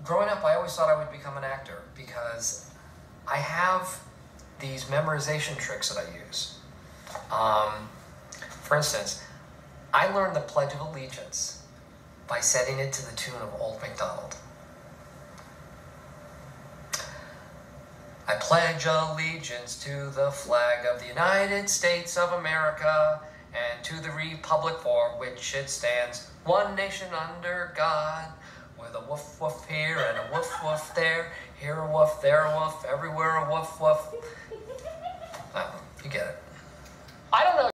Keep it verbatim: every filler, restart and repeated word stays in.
growing up, I always thought I would become an actor because I have these memorization tricks that I use. Um, for instance, I learned the Pledge of Allegiance by setting it to the tune of Old MacDonald. I pledge allegiance to the flag of the United States of America and to the republic for which it stands, one nation under God, with a woof woof here and a woof woof there, here a woof, there a woof, everywhere a woof woof. Uh, you get it. I don't know.